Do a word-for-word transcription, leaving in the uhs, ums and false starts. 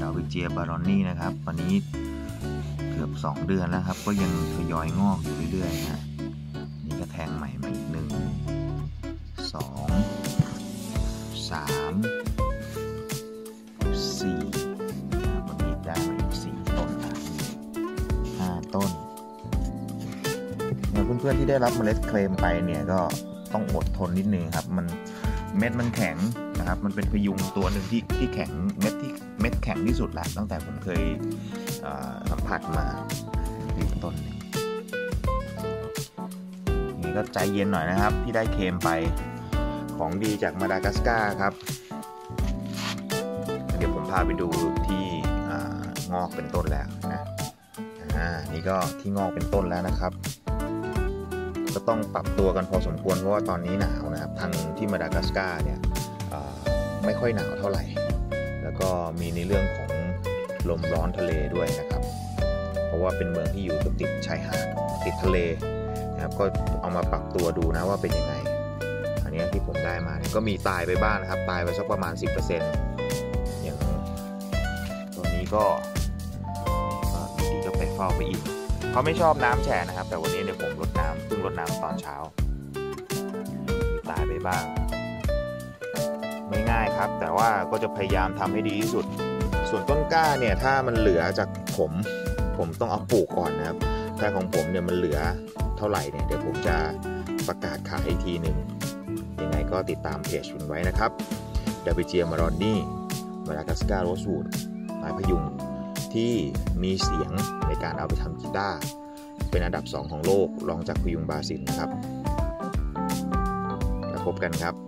าวิเจียบารอนนี่นะครับตอนนี้เกือบสองเดือนแล้วครับก็ยังทยอยงอกอยู่เรื่อยๆนะนี่ก็แทงใหม่มาอีกหนึ่งสองสามสี่วันนี้ได้มาอีกสี่ต้นนะห้าต้นเพื่อนๆที่ได้รับเมล็ดเคลมไปเนี่ยก็ต้องอดทนนิดนึงครับมันเม็ดมันแข็งนะครับมันเป็นพยุงตัวหนึ่งที่ที่แข็งเม็ดที่เม็ดแข็งที่สุดแหละตั้งแต่ผมเคยสัมผัสมาอีกต้นนึงนี่ก็ใจเย็นหน่อยนะครับที่ได้เคลมไปของดีจากมาดากัสการ์ครับเดี๋ยวผมพาไปดูที่งอกเป็นต้นแล้วนะอ่านี่ก็ที่งอกเป็นต้นแล้วนะครับก็ต้องปรับตัวกันพอสมควรเพราะว่าตอนนี้หนาวนะครับทางที่มาดากัสการ์เนี่ยไม่ค่อยหนาวเท่าไหร่แล้วก็มีในเรื่องของลมร้อนทะเลด้วยนะครับเพราะว่าเป็นเมืองที่อยู่ติดชายหาดติดทะเลนะครับก็เอามาปรับตัวดูนะว่าเป็นยังไงอันนี้ที่ผมได้มาเนี่ยก็มีตายไปบ้างนะครับตายไปสักประมาณ สิบเปอร์เซ็นต์ อย่างตัวนี้ก็ดีก็ไปเฝ้าไปอีกเขาไม่ชอบน้ำแฉะนะครับแต่วันนี้เนี่ยผมรดน้ำเพิ่งรดน้ำตอนเช้ามีตายไปบ้างไม่ง่ายครับแต่ว่าก็จะพยายามทำให้ดีที่สุดส่วนต้นกล้าเนี่ยถ้ามันเหลือจากผมผมต้องเอาปลูกก่อนนะครับแต่ของผมเนี่ยมันเหลือเท่าไหร่เนี่ยเดี๋ยวผมจะประกาศขายอีกทีหนึ่งยังไงก็ติดตามเพจคุณไว้นะครับดาวิเจียมารอนนี่มาดากัสการ์โรสวูดไม้พยุงที่มีเสียงในการเอาไปทำกีตาร์เป็นอันดับสองของโลกรองจากพยุงบราซิลนะครับแล้วพบกันครับ